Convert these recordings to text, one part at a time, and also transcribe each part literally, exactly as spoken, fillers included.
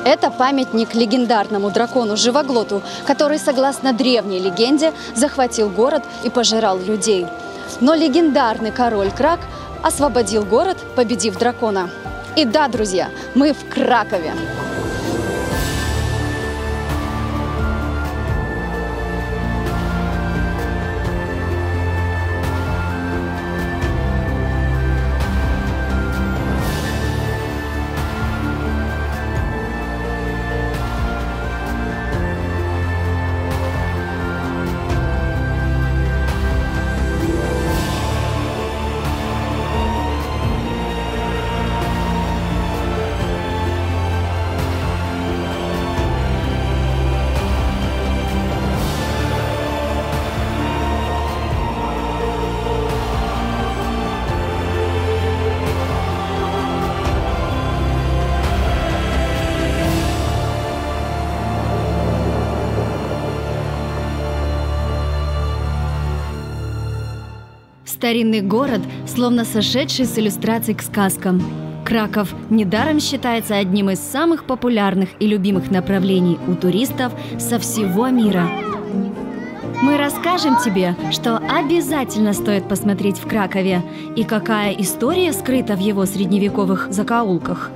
Это памятник легендарному дракону-живоглоту, который, согласно древней легенде, захватил город и пожирал людей. Но легендарный король Крак освободил город, победив дракона. И да, друзья, мы в Кракове. Старинный город, словно сошедший с иллюстраций к сказкам. Краков недаром считается одним из самых популярных и любимых направлений у туристов со всего мира. Мы расскажем тебе, что обязательно стоит посмотреть в Кракове и какая история скрыта в его средневековых закоулках.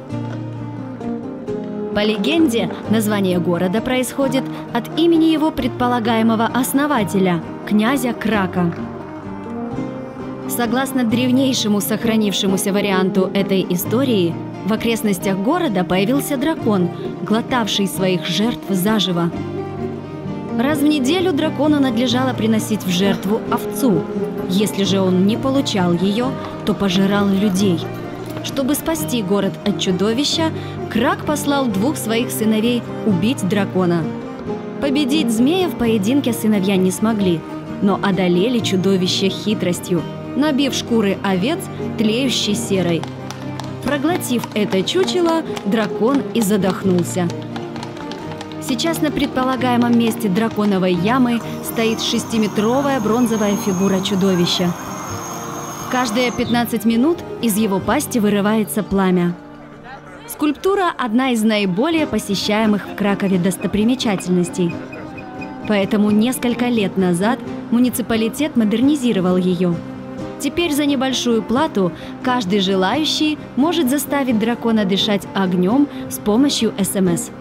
По легенде, название города происходит от имени его предполагаемого основателя – князя Крака. Согласно древнейшему сохранившемуся варианту этой истории, в окрестностях города появился дракон, глотавший своих жертв заживо. Раз в неделю дракону надлежало приносить в жертву овцу. Если же он не получал ее, то пожирал людей. Чтобы спасти город от чудовища, Крак послал двух своих сыновей убить дракона. Победить змея в поединке сыновья не смогли, но одолели чудовище хитростью, набив шкуры овец тлеющей серой. Проглотив это чучело, дракон и задохнулся. Сейчас на предполагаемом месте драконовой ямы стоит шестиметровая бронзовая фигура чудовища. Каждые пятнадцать минут из его пасти вырывается пламя. Скульптура – одна из наиболее посещаемых в Кракове достопримечательностей. Поэтому несколько лет назад муниципалитет модернизировал ее. Теперь за небольшую плату каждый желающий может заставить дракона дышать огнем с помощью эс эм эс.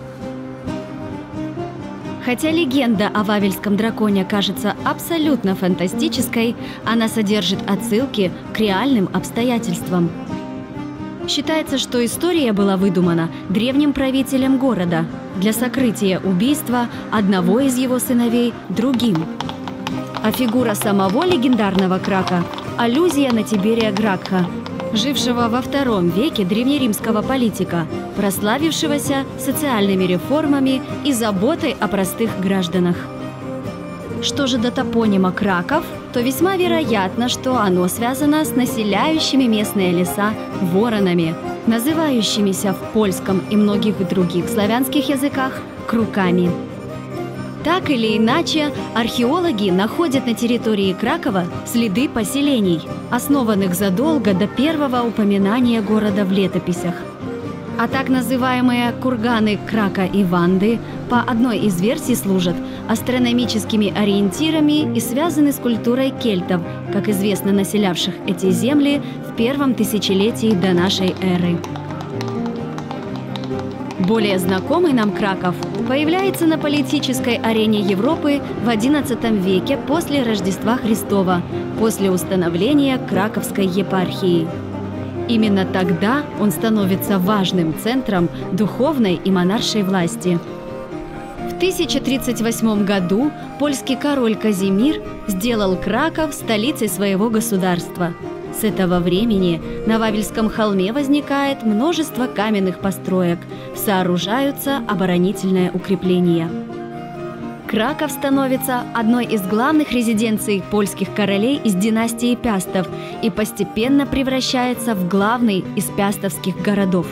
Хотя легенда о вавельском драконе кажется абсолютно фантастической, она содержит отсылки к реальным обстоятельствам. Считается, что история была выдумана древним правителем города для сокрытия убийства одного из его сыновей другим. А фигура самого легендарного Крака – аллюзия на Тиберия Гракха, жившего во втором веке древнеримского политика, прославившегося социальными реформами и заботой о простых гражданах. Что же до топонима Краков, то весьма вероятно, что оно связано с населяющими местные леса воронами, называющимися в польском и многих других славянских языках круками. Так или иначе, археологи находят на территории Кракова следы поселений, основанных задолго до первого упоминания города в летописях. А так называемые курганы Крака и Ванды по одной из версий служат астрономическими ориентирами и связаны с культурой кельтов, как известно, населявших эти земли в первом тысячелетии до нашей эры. Более знакомый нам Краков появляется на политической арене Европы в одиннадцатом веке после Рождества Христова, после установления Краковской епархии. Именно тогда он становится важным центром духовной и монаршей власти. В тысяча тридцать восьмом году польский король Казимир сделал Краков столицей своего государства. С этого времени на Вавельском холме возникает множество каменных построек, сооружаются оборонительные укрепления. Краков становится одной из главных резиденций польских королей из династии Пястов и постепенно превращается в главный из пястовских городов.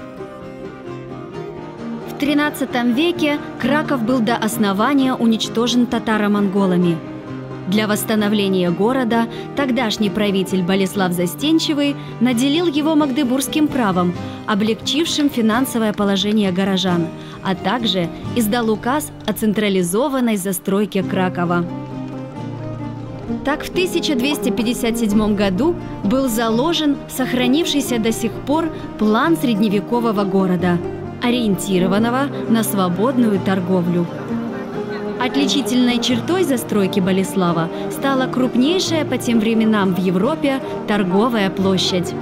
В тринадцатом веке Краков был до основания уничтожен татаро-монголами. Для восстановления города тогдашний правитель Болеслав Застенчивый наделил его магдебургским правом, облегчившим финансовое положение горожан, а также издал указ о централизованной застройке Кракова. Так, в тысяча двести пятьдесят седьмом году был заложен сохранившийся до сих пор план средневекового города, ориентированного на свободную торговлю. Отличительной чертой застройки Болеслава стала крупнейшая по тем временам в Европе торговая площадь.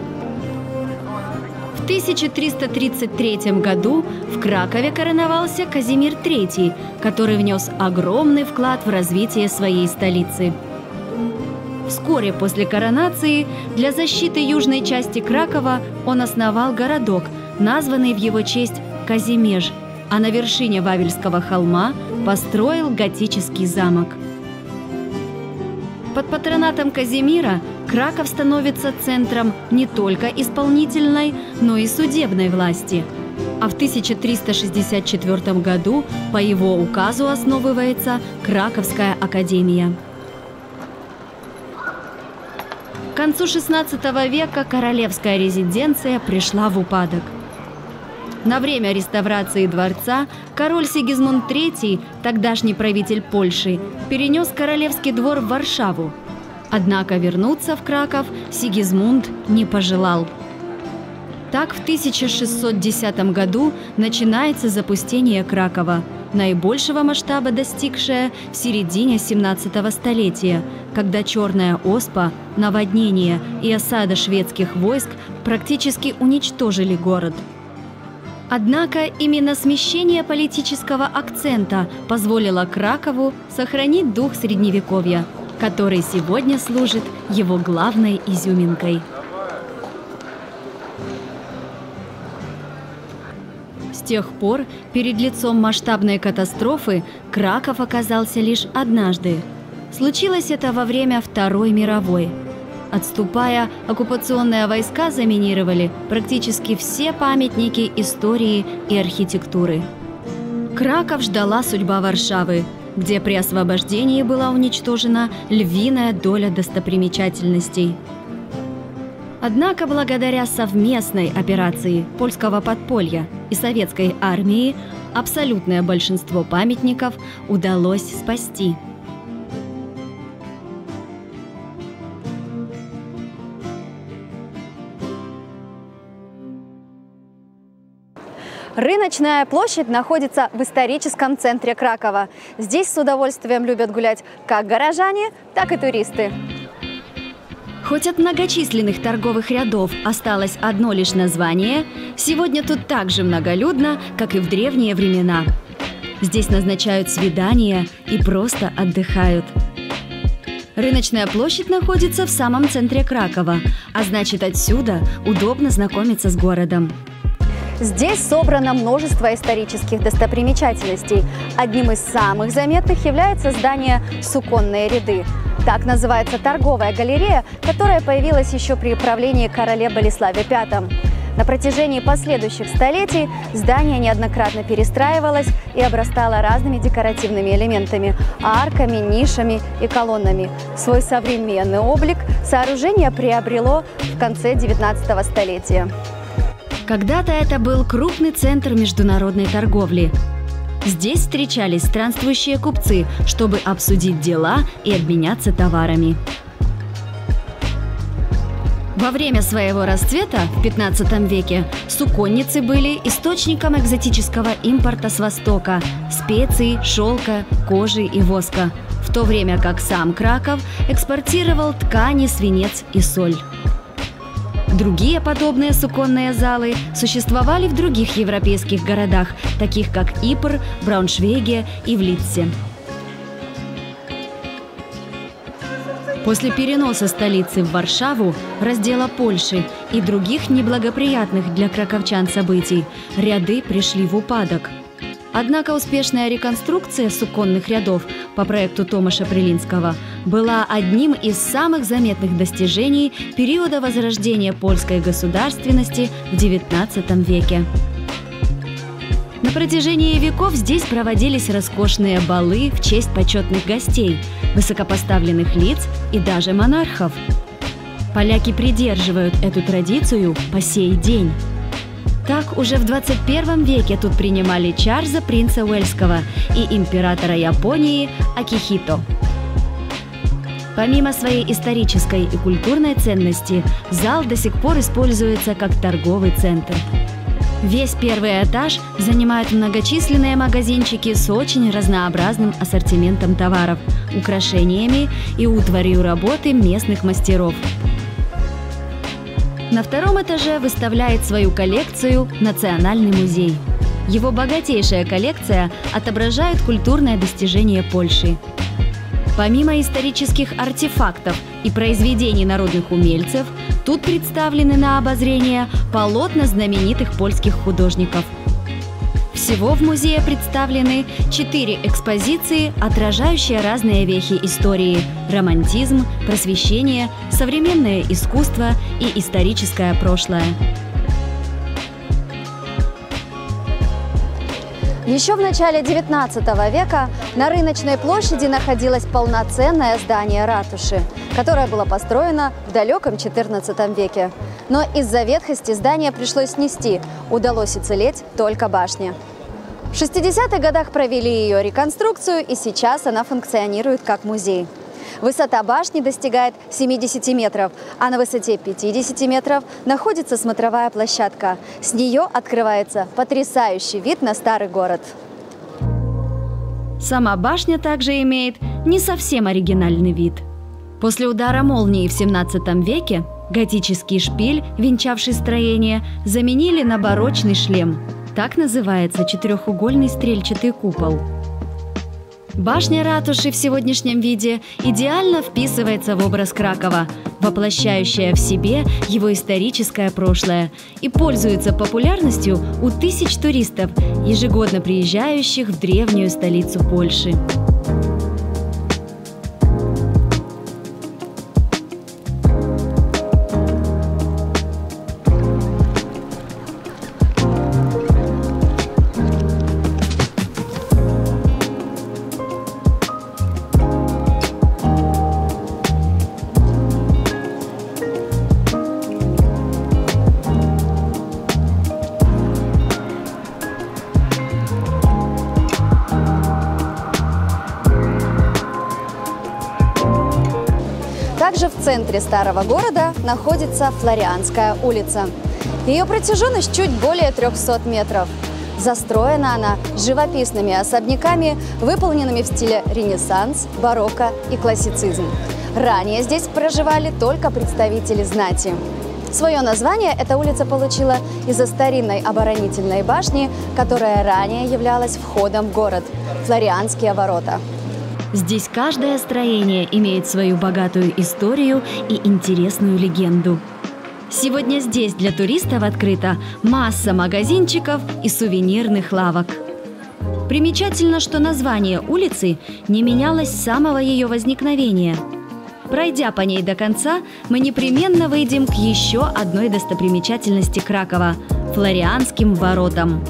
В тысяча триста тридцать третьем году в Кракове короновался Казимир третий, который внес огромный вклад в развитие своей столицы. Вскоре после коронации для защиты южной части Кракова он основал городок, названный в его честь Казимеж, а на вершине Вавельского холма построил готический замок. Под патронатом Казимира Краков становится центром не только исполнительной, но и судебной власти. А в тысяча триста шестьдесят четвёртом году по его указу основывается Краковская академия. К концу шестнадцатого века королевская резиденция пришла в упадок. На время реставрации дворца король Сигизмунд третий, тогдашний правитель Польши, перенес королевский двор в Варшаву. Однако вернуться в Краков Сигизмунд не пожелал. Так, в тысяча шестьсот десятом году начинается запустение Кракова, наибольшего масштаба достигшее в середине семнадцатого столетия, когда черная оспа, наводнение и осада шведских войск практически уничтожили город. Однако именно смещение политического акцента позволило Кракову сохранить дух Средневековья, который сегодня служит его главной изюминкой. С тех пор перед лицом масштабной катастрофы Краков оказался лишь однажды. Случилось это во время Второй мировой. Отступая, оккупационные войска заминировали практически все памятники истории и архитектуры. Краков ждала судьба Варшавы, где при освобождении была уничтожена львиная доля достопримечательностей. Однако благодаря совместной операции польского подполья и советской армии абсолютное большинство памятников удалось спасти. Рыночная площадь находится в историческом центре Кракова. Здесь с удовольствием любят гулять как горожане, так и туристы. Хоть от многочисленных торговых рядов осталось одно лишь название, сегодня тут так же многолюдно, как и в древние времена. Здесь назначают свидания и просто отдыхают. Рыночная площадь находится в самом центре Кракова, а значит, отсюда удобно знакомиться с городом. Здесь собрано множество исторических достопримечательностей. Одним из самых заметных является здание «Суконные ряды». Так называется торговая галерея, которая появилась еще при правлении короле Болеславе пятом. На протяжении последующих столетий здание неоднократно перестраивалось и обрастало разными декоративными элементами – арками, нишами и колоннами. Свой современный облик сооружение приобрело в конце девятнадцатого столетия. Когда-то это был крупный центр международной торговли. Здесь встречались странствующие купцы, чтобы обсудить дела и обменяться товарами. Во время своего расцвета в пятнадцатом веке суконницы были источником экзотического импорта с Востока – специй, шелка, кожи и воска, в то время как сам Краков экспортировал ткани, свинец и соль. Другие подобные суконные залы существовали в других европейских городах, таких как Ипр, Брауншвейге и в Лидсе. После переноса столицы в Варшаву, раздела Польши и других неблагоприятных для краковчан событий, ряды пришли в упадок. Однако успешная реконструкция суконных рядов по проекту Томаша Прилинского была одним из самых заметных достижений периода возрождения польской государственности в девятнадцатом веке. На протяжении веков здесь проводились роскошные балы в честь почетных гостей, высокопоставленных лиц и даже монархов. Поляки придерживают эту традицию по сей день. Так, уже в двадцать первом веке тут принимали Чарльза, принца Уэльского, и императора Японии Акихито. Помимо своей исторической и культурной ценности, зал до сих пор используется как торговый центр. Весь первый этаж занимают многочисленные магазинчики с очень разнообразным ассортиментом товаров, украшениями и утварью работы местных мастеров. На втором этаже выставляет свою коллекцию Национальный музей. Его богатейшая коллекция отображает культурное достижение Польши. Помимо исторических артефактов и произведений народных умельцев, тут представлены на обозрение полотна знаменитых польских художников. Всего в музее представлены четыре экспозиции, отражающие разные вехи истории – романтизм, просвещение, современное искусство и историческое прошлое. Еще в начале девятнадцатого века на рыночной площади находилось полноценное здание ратуши, которое было построено в далеком четырнадцатом веке. Но из-за ветхости здание пришлось снести, удалось уцелеть только башня. В шестидесятых годах провели ее реконструкцию, и сейчас она функционирует как музей. Высота башни достигает семидесяти метров, а на высоте пятидесяти метров находится смотровая площадка. С нее открывается потрясающий вид на старый город. Сама башня также имеет не совсем оригинальный вид. После удара молнии в семнадцатом веке готический шпиль, венчавший строение, заменили на барочный шлем. Так называется четырехугольный стрельчатый купол. Башня ратуши в сегодняшнем виде идеально вписывается в образ Кракова, воплощающая в себе его историческое прошлое, и пользуется популярностью у тысяч туристов, ежегодно приезжающих в древнюю столицу Польши. Также в центре старого города находится Флорианская улица. Ее протяженность чуть более трёхсот метров. Застроена она живописными особняками, выполненными в стиле Ренессанс, барокко и классицизм. Ранее здесь проживали только представители знати. Свое название эта улица получила из-за старинной оборонительной башни, которая ранее являлась входом в город – Флорианские ворота. Здесь каждое строение имеет свою богатую историю и интересную легенду. Сегодня здесь для туристов открыта масса магазинчиков и сувенирных лавок. Примечательно, что название улицы не менялось с самого ее возникновения. Пройдя по ней до конца, мы непременно выйдем к еще одной достопримечательности Кракова – Флорианским воротам.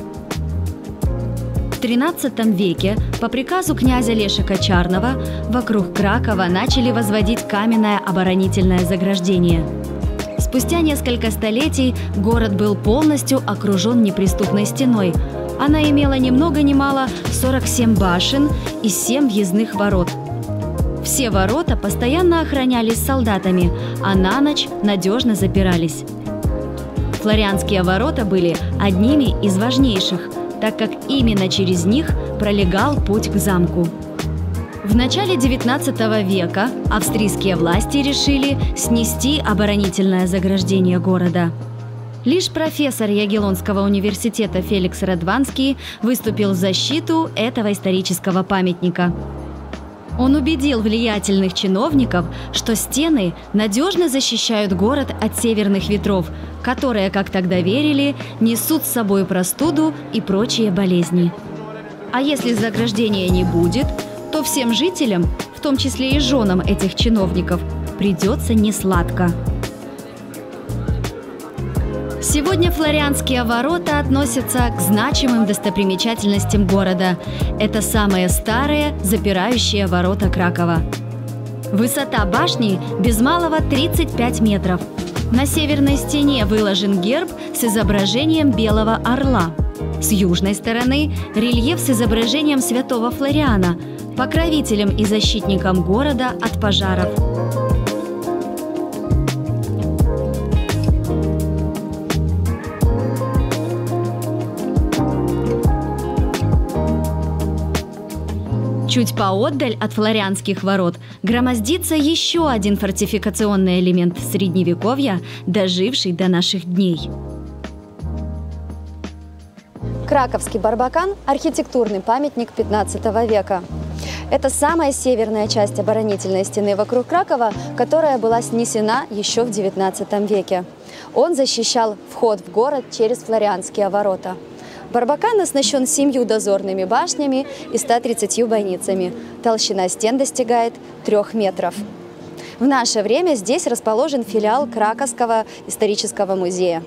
В тринадцатом веке по приказу князя Лешика Чарного вокруг Кракова начали возводить каменное оборонительное заграждение. Спустя несколько столетий город был полностью окружен неприступной стеной. Она имела ни много ни мало сорок семь башен и семь въездных ворот. Все ворота постоянно охранялись солдатами, а на ночь надежно запирались. Флорианские ворота были одними из важнейших, так как именно через них пролегал путь к замку. В начале девятнадцатого века австрийские власти решили снести оборонительное заграждение города. Лишь профессор Ягеллонского университета Феликс Радванский выступил в защиту этого исторического памятника. Он убедил влиятельных чиновников, что стены надежно защищают город от северных ветров, которые, как тогда верили, несут с собой простуду и прочие болезни. А если заграждения не будет, то всем жителям, в том числе и женам этих чиновников, придется несладко. Сегодня Флорианские ворота относятся к значимым достопримечательностям города. Это самые старые запирающие ворота Кракова. Высота башни без малого тридцать пять метров. На северной стене выложен герб с изображением белого орла. С южной стороны рельеф с изображением святого Флориана, покровителем и защитником города от пожаров. Чуть поотдаль от Флорианских ворот громоздится еще один фортификационный элемент Средневековья, доживший до наших дней. Краковский Барбакан – архитектурный памятник пятнадцатого века. Это самая северная часть оборонительной стены вокруг Кракова, которая была снесена еще в девятнадцатом веке. Он защищал вход в город через Флорианские ворота. Барбакан оснащен семью дозорными башнями и ста тридцатью бойницами. Толщина стен достигает трех метров. В наше время здесь расположен филиал Краковского исторического музея.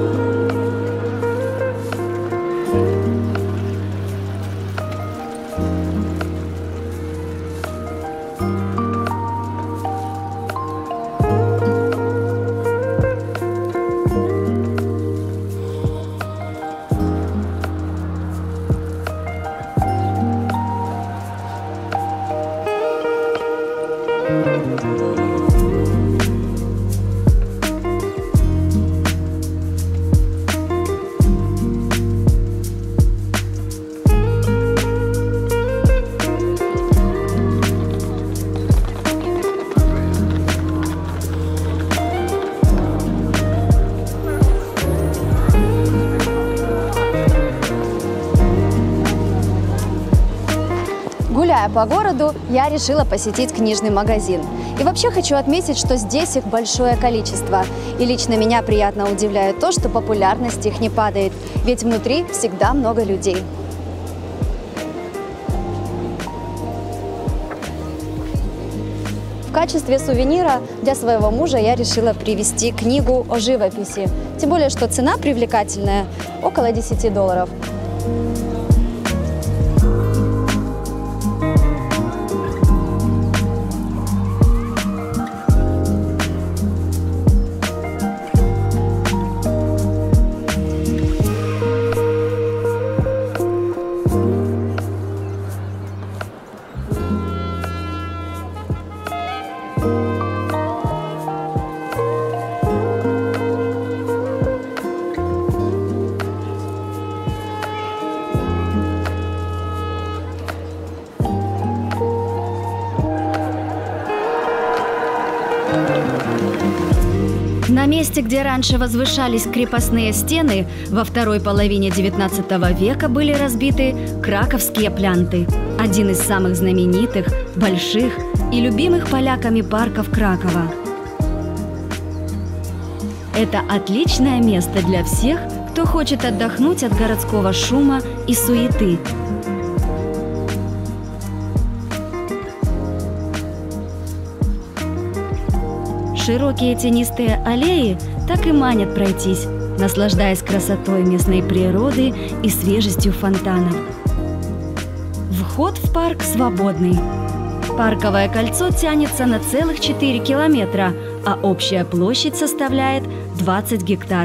Гуляя по городу, я решила посетить книжный магазин. И вообще хочу отметить, что здесь их большое количество. И лично меня приятно удивляет то, что популярность их не падает, ведь внутри всегда много людей. В качестве сувенира для своего мужа я решила привезти книгу о живописи. Тем более, что цена привлекательная – около десяти долларов. На месте, где раньше возвышались крепостные стены, во второй половине девятнадцатого века были разбиты краковские плянты. Один из самых знаменитых, больших и любимых поляками парков Кракова. Это отличное место для всех, кто хочет отдохнуть от городского шума и суеты. Широкие тенистые аллеи так и манят пройтись, наслаждаясь красотой местной природы и свежестью фонтанов. Вход в парк свободный. Парковое кольцо тянется на целых четыре километра, а общая площадь составляет двадцать гектар.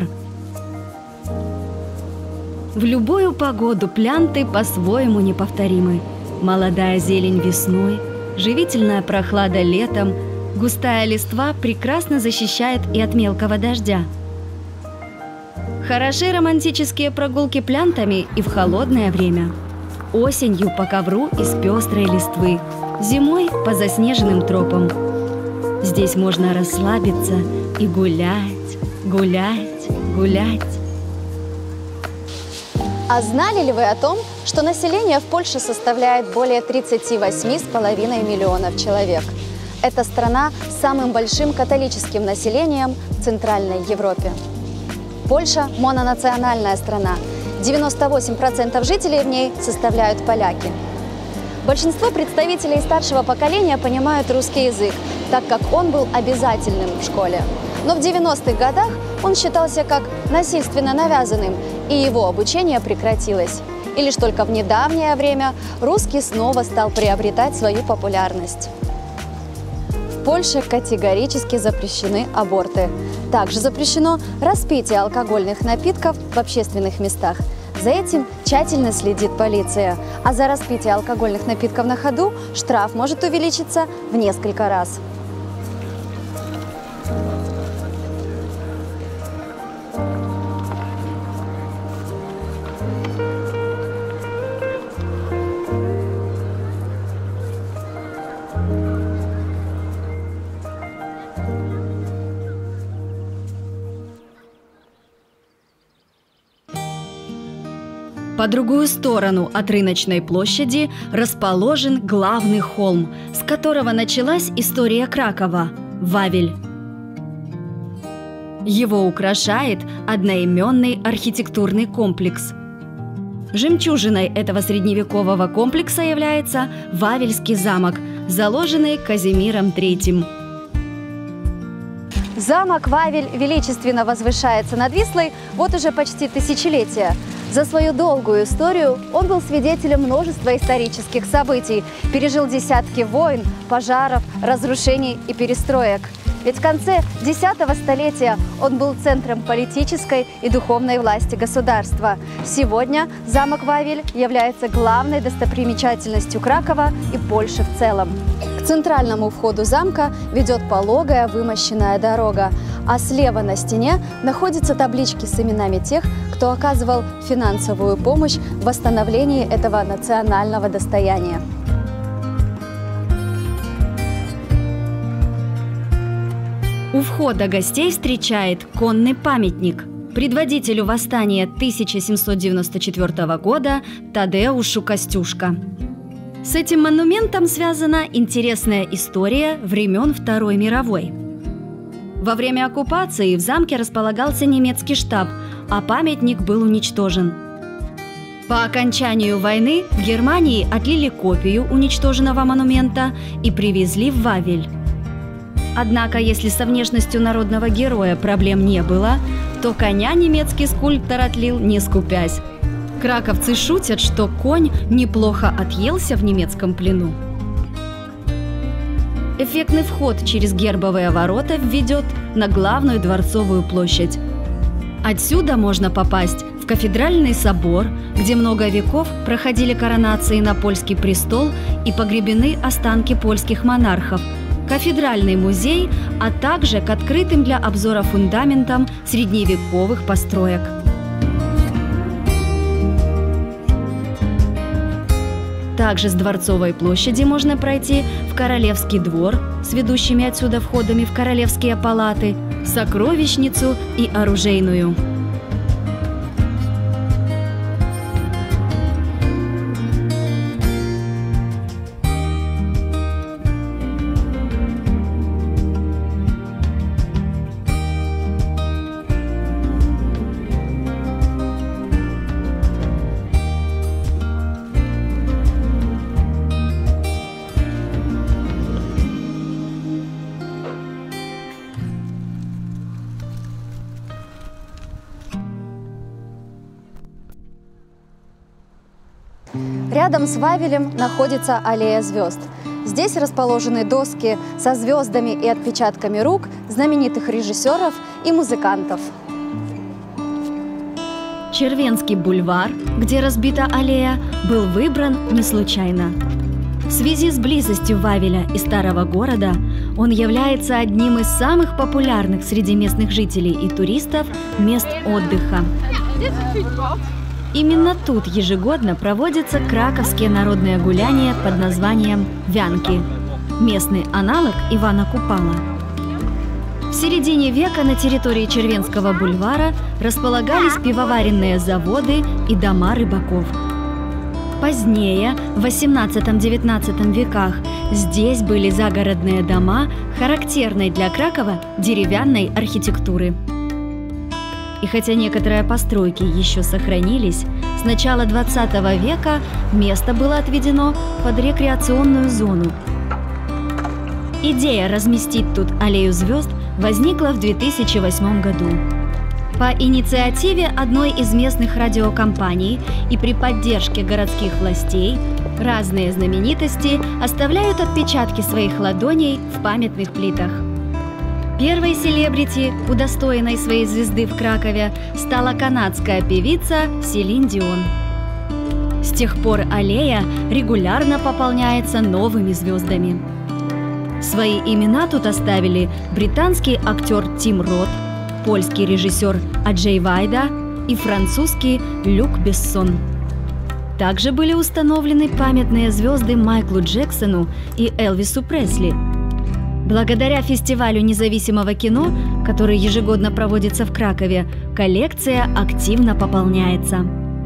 В любую погоду плянты по-своему неповторимы. Молодая зелень весной, живительная прохлада летом, густая листва прекрасно защищает и от мелкого дождя. Хороши романтические прогулки плянтами и в холодное время. Осенью по ковру из пестрой листвы, зимой по заснеженным тропам. Здесь можно расслабиться и гулять, гулять, гулять. А знали ли вы о том, что население в Польше составляет более тридцати восьми с половиной миллионов человек? Это страна с самым большим католическим населением в Центральной Европе. Польша – мононациональная страна. девяносто восемь процентов жителей в ней составляют поляки. Большинство представителей старшего поколения понимают русский язык, так как он был обязательным в школе. Но в девяностых годах он считался как насильственно навязанным, и его обучение прекратилось. И лишь только в недавнее время русский снова стал приобретать свою популярность. В Польше категорически запрещены аборты. Также запрещено распитие алкогольных напитков в общественных местах. За этим тщательно следит полиция. А за распитие алкогольных напитков на ходу штраф может увеличиться в несколько раз. По другую сторону от рыночной площади расположен главный холм, с которого началась история Кракова – Вавель. Его украшает одноименный архитектурный комплекс. Жемчужиной этого средневекового комплекса является Вавельский замок, заложенный Казимиром третьим. Замок Вавель величественно возвышается над Вислой вот уже почти тысячелетия. За свою долгую историю он был свидетелем множества исторических событий, пережил десятки войн, пожаров, разрушений и перестроек. Ведь в конце десятого столетия он был центром политической и духовной власти государства. Сегодня замок Вавель является главной достопримечательностью Кракова и Польши в целом. К центральному входу замка ведет пологая вымощенная дорога, а слева на стене находятся таблички с именами тех, кто оказывал финансовую помощь в восстановлении этого национального достояния. У входа гостей встречает конный памятник предводителю восстания тысяча семьсот девяносто четвёртого года Тадеушу Костюшко. С этим монументом связана интересная история времен Второй мировой. Во время оккупации в замке располагался немецкий штаб, а памятник был уничтожен. По окончанию войны в Германии отлили копию уничтоженного монумента и привезли в Вавель. Однако, если со внешностью народного героя проблем не было, то коня немецкий скульптор отлил, не скупясь. Краковцы шутят, что конь неплохо отъелся в немецком плену. Эффектный вход через гербовые ворота ведет на главную дворцовую площадь. Отсюда можно попасть в кафедральный собор, где много веков проходили коронации на польский престол и погребены останки польских монархов, кафедральный музей, а также к открытым для обзора фундаментам средневековых построек. Также с Дворцовой площади можно пройти в Королевский двор с ведущими отсюда входами в королевские палаты, сокровищницу и оружейную. Рядом с Вавелем находится аллея звезд. Здесь расположены доски со звездами и отпечатками рук знаменитых режиссеров и музыкантов. Червенский бульвар, где разбита аллея, был выбран не случайно. В связи с близостью Вавеля и старого города он является одним из самых популярных среди местных жителей и туристов мест отдыха. Именно тут ежегодно проводятся краковские народные гуляния под названием «Вянки» – местный аналог Ивана Купала. В середине века на территории Червенского бульвара располагались пивоваренные заводы и дома рыбаков. Позднее, в восемнадцатом-девятнадцатом веках, здесь были загородные дома, характерной для Кракова деревянной архитектуры. И хотя некоторые постройки еще сохранились, с начала двадцатого века место было отведено под рекреационную зону. Идея разместить тут аллею звезд возникла в две тысячи восьмом году. По инициативе одной из местных радиокомпаний и при поддержке городских властей разные знаменитости оставляют отпечатки своих ладоней в памятных плитах. Первой селебрити, удостоенной своей звезды в Кракове, стала канадская певица Селин Дион. С тех пор аллея регулярно пополняется новыми звездами. Свои имена тут оставили британский актер Тим Рот, польский режиссер Аджей Вайда и французский Люк Бессон. Также были установлены памятные звезды Майклу Джексону и Элвису Пресли. Благодаря фестивалю независимого кино, который ежегодно проводится в Кракове, коллекция активно пополняется.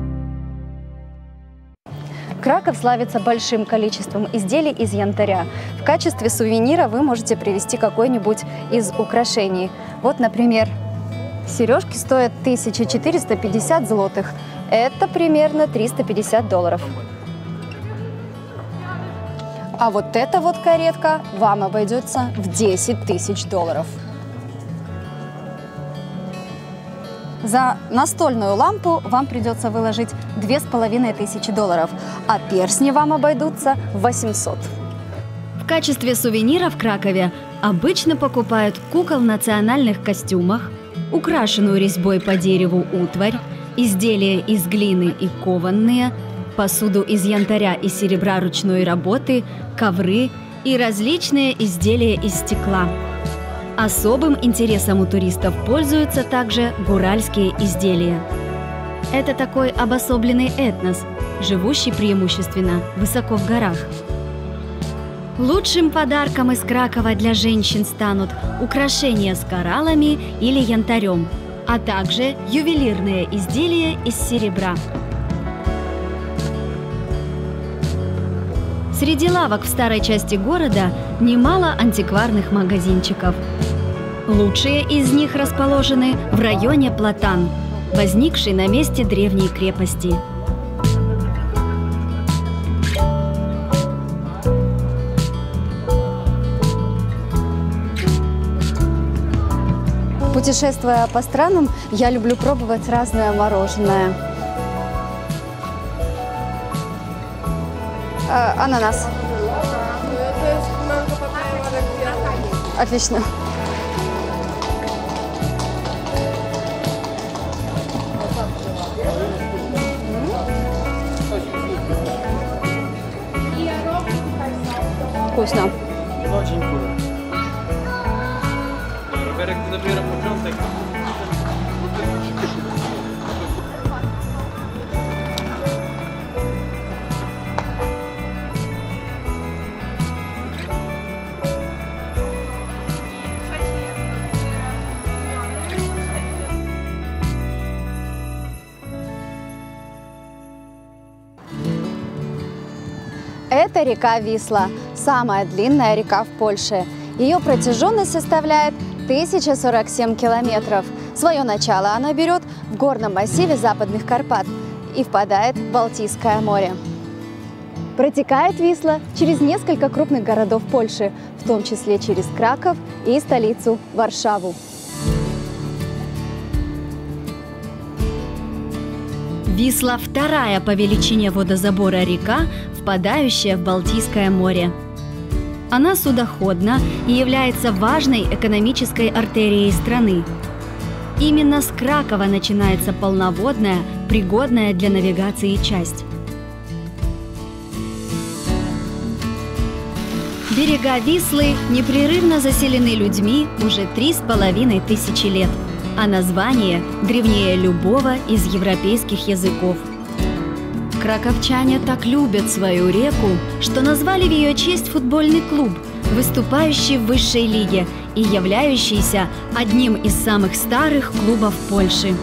Краков славится большим количеством изделий из янтаря. В качестве сувенира вы можете привезти какой-нибудь из украшений. Вот, например, сережки стоят тысяча четыреста пятьдесят злотых. Это примерно триста пятьдесят долларов. А вот эта вот каретка вам обойдется в десять тысяч долларов. За настольную лампу вам придется выложить две с половиной тысячи долларов, а перстни вам обойдутся в восемьсот. В качестве сувенира в Кракове обычно покупают кукол в национальных костюмах, украшенную резьбой по дереву утварь, изделия из глины и кованные, посуду из янтаря и серебра ручной работы, ковры и различные изделия из стекла. Особым интересом у туристов пользуются также гуральские изделия. Это такой обособленный этнос, живущий преимущественно высоко в горах. Лучшим подарком из Кракова для женщин станут украшения с кораллами или янтарем, а также ювелирные изделия из серебра. Среди лавок в старой части города немало антикварных магазинчиков. Лучшие из них расположены в районе Платан, возникшей на месте древней крепости. Путешествуя по странам, я люблю пробовать разное мороженое. А, ананас. Отлично. Вкусно. Очень вкусно. Roberek, to dopiero początek. Это река Висла, самая длинная река в Польше. Ее протяженность составляет тысяча сорок семь километров. Свое начало она берет в горном массиве Западных Карпат и впадает в Балтийское море. Протекает Висла через несколько крупных городов Польши, в том числе через Краков и столицу Варшаву. Висла – вторая по величине водозабора река, впадающая в Балтийское море. Она судоходна и является важной экономической артерией страны. Именно с Кракова начинается полноводная, пригодная для навигации часть. Берега Вислы непрерывно заселены людьми уже три с половиной тысячи лет, а название древнее любого из европейских языков. Краковчане так любят свою реку, что назвали в ее честь футбольный клуб, выступающий в высшей лиге и являющийся одним из самых старых клубов Польши.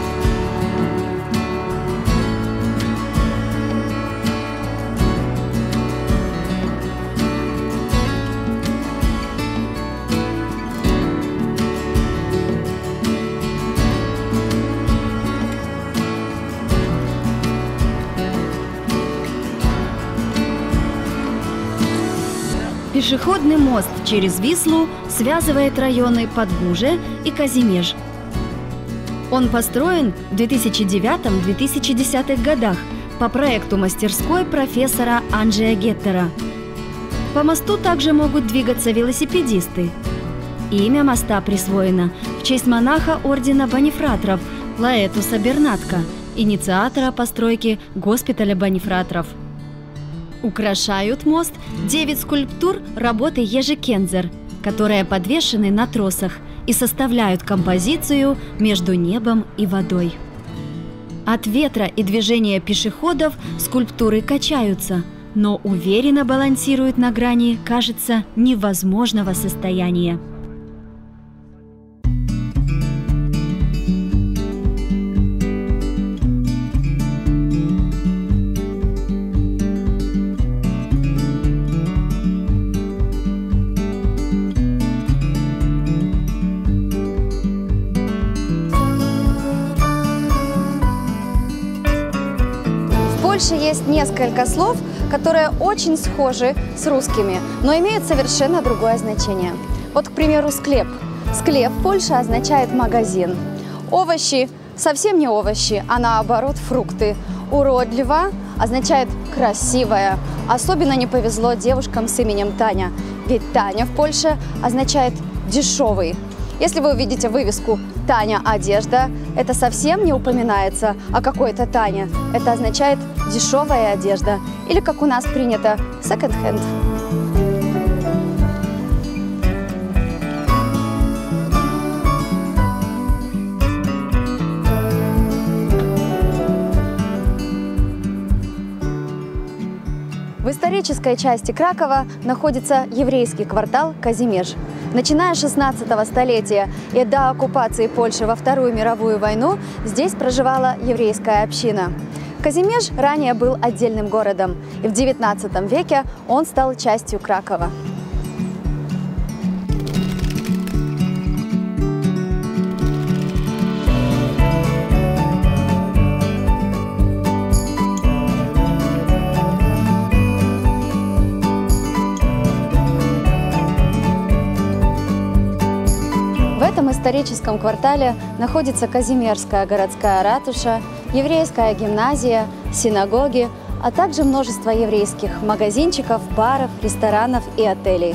Пешеходный мост через Вислу связывает районы Подгужэ и Казимеж. Он построен в две тысячи девятом — две тысячи десятых годах по проекту мастерской профессора Анджея Геттера. По мосту также могут двигаться велосипедисты. Имя моста присвоено в честь монаха ордена Бонифратров Лаэтуса Бернатка, инициатора постройки госпиталя Бонифратров. Украшают мост девять скульптур работы Ежи Кензер, которые подвешены на тросах и составляют композицию между небом и водой. От ветра и движения пешеходов скульптуры качаются, но уверенно балансируют на грани, кажется, невозможного состояния. В Польше есть несколько слов, которые очень схожи с русскими, но имеют совершенно другое значение. Вот, к примеру, склеп. Склеп в Польше означает магазин. Овощи совсем не овощи, а наоборот фрукты. Уродливо означает красивая. Особенно не повезло девушкам с именем Таня, ведь Таня в Польше означает дешевый. Если вы увидите вывеску «Таня одежда», это совсем не упоминается о какой-то Тане. Это означает дешевая одежда или, как у нас принято, second-hand. В исторической части Кракова находится еврейский квартал Казимеж. Начиная с шестнадцатого столетия и до оккупации Польши во Вторую мировую войну здесь проживала еврейская община. Казимеж ранее был отдельным городом, и в девятнадцатом веке он стал частью Кракова. В этом историческом квартале находится Казимежская городская ратуша, еврейская гимназия, синагоги, а также множество еврейских магазинчиков, баров, ресторанов и отелей.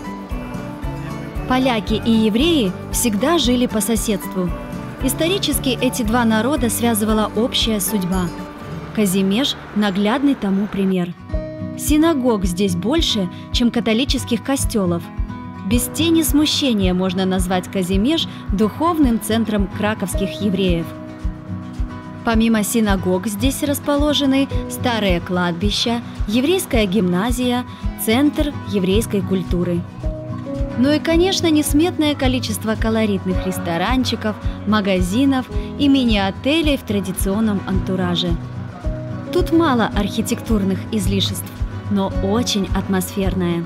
Поляки и евреи всегда жили по соседству. Исторически эти два народа связывала общая судьба. Казимеж – наглядный тому пример. Синагог здесь больше, чем католических костелов. Без тени смущения можно назвать Казимеж духовным центром краковских евреев. Помимо синагог здесь расположены старые кладбища, еврейская гимназия, центр еврейской культуры. Ну и, конечно, несметное количество колоритных ресторанчиков, магазинов и мини-отелей в традиционном антураже. Тут мало архитектурных излишеств, но очень атмосферное.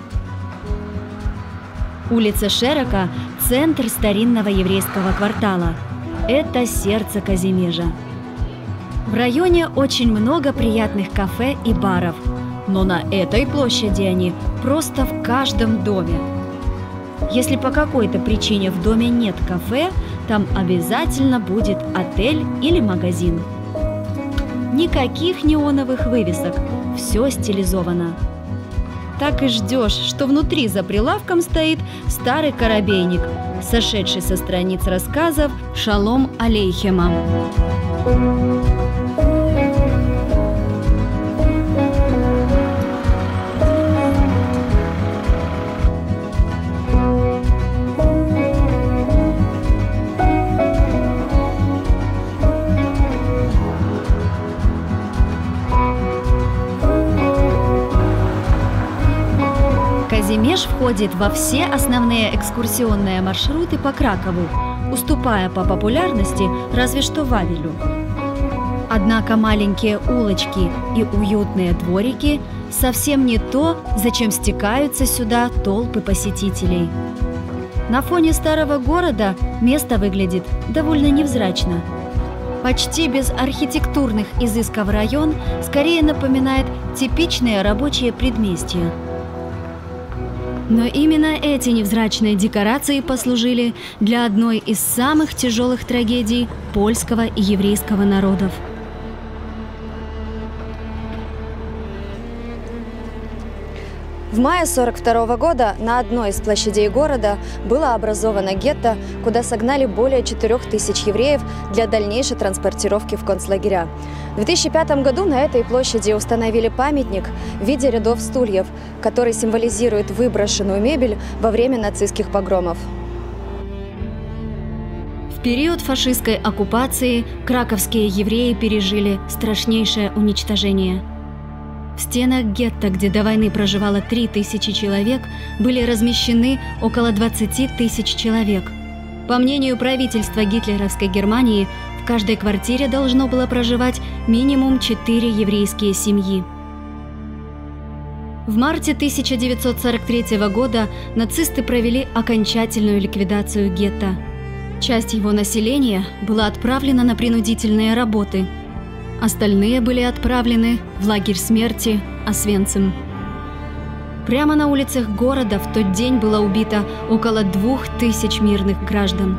Улица Шерока – центр старинного еврейского квартала. Это сердце Казимежа. В районе очень много приятных кафе и баров, но на этой площади они просто в каждом доме. Если по какой-то причине в доме нет кафе, там обязательно будет отель или магазин. Никаких неоновых вывесок, все стилизовано. Так и ждешь, что внутри за прилавком стоит старый корабейник, сошедший со страниц рассказов Шалом Алейхема. Казимеж входит во все основные экскурсионные маршруты по Кракову, уступая по популярности разве что Вавелю. Однако маленькие улочки и уютные дворики совсем не то, зачем стекаются сюда толпы посетителей. На фоне старого города место выглядит довольно невзрачно. Почти без архитектурных изысков район скорее напоминает типичные рабочие предместья. Но именно эти невзрачные декорации послужили для одной из самых тяжелых трагедий польского и еврейского народов. В мае сорок второго года на одной из площадей города было образовано гетто, куда согнали более четырёх тысяч евреев для дальнейшей транспортировки в концлагеря. В две тысячи пятом году на этой площади установили памятник в виде рядов стульев, который символизирует выброшенную мебель во время нацистских погромов. В период фашистской оккупации краковские евреи пережили страшнейшее уничтожение. В стенах гетто, где до войны проживало три тысячи человек, были размещены около двадцати тысяч человек. По мнению правительства гитлеровской Германии, в каждой квартире должно было проживать минимум четыре еврейские семьи. В марте тысяча девятьсот сорок третьего года нацисты провели окончательную ликвидацию гетто. Часть его населения была отправлена на принудительные работы. Остальные были отправлены в лагерь смерти Освенцим. Прямо на улицах города в тот день было убито около двух тысяч мирных граждан.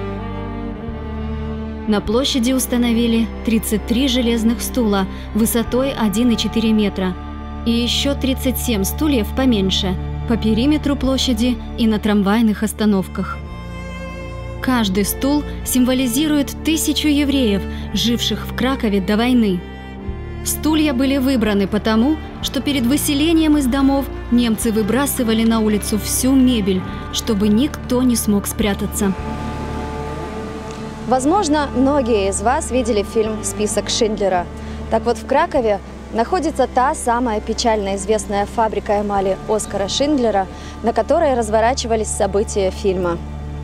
На площади установили тридцать три железных стула высотой один и четыре метра и еще тридцать семь стульев поменьше по периметру площади и на трамвайных остановках. Каждый стул символизирует тысячу евреев, живших в Кракове до войны. Стулья были выбраны потому, что перед выселением из домов немцы выбрасывали на улицу всю мебель, чтобы никто не смог спрятаться. Возможно, многие из вас видели фильм «Список Шиндлера». Так вот, в Кракове находится та самая печально известная фабрика эмали Оскара Шиндлера, на которой разворачивались события фильма.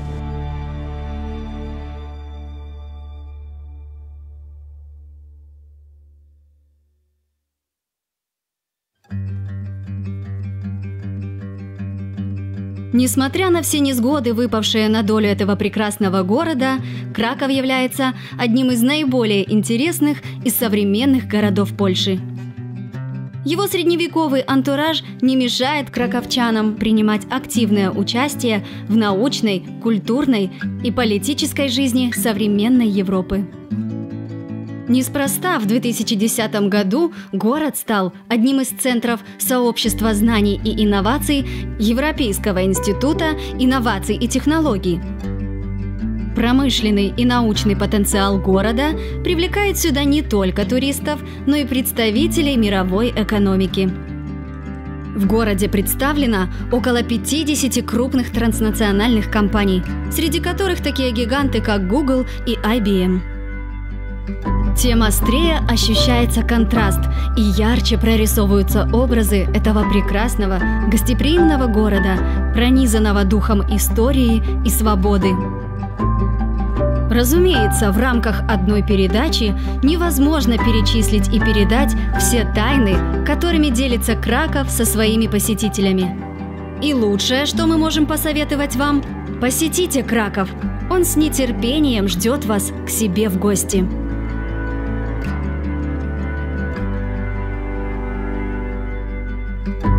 Несмотря на все несгоды, выпавшие на долю этого прекрасного города, Краков является одним из наиболее интересных из современных городов Польши. Его средневековый антураж не мешает краковчанам принимать активное участие в научной, культурной и политической жизни современной Европы. Неспроста в две тысячи десятом году город стал одним из центров сообщества знаний и инноваций Европейского института инноваций и технологий. Промышленный и научный потенциал города привлекает сюда не только туристов, но и представителей мировой экономики. В городе представлено около пятидесяти крупных транснациональных компаний, среди которых такие гиганты, как Google и ай би эм. Тем острее ощущается контраст и ярче прорисовываются образы этого прекрасного, гостеприимного города, пронизанного духом истории и свободы. Разумеется, в рамках одной передачи невозможно перечислить и передать все тайны, которыми делится Краков со своими посетителями. И лучшее, что мы можем посоветовать вам – посетите Краков. Он с нетерпением ждет вас к себе в гости. Thank you.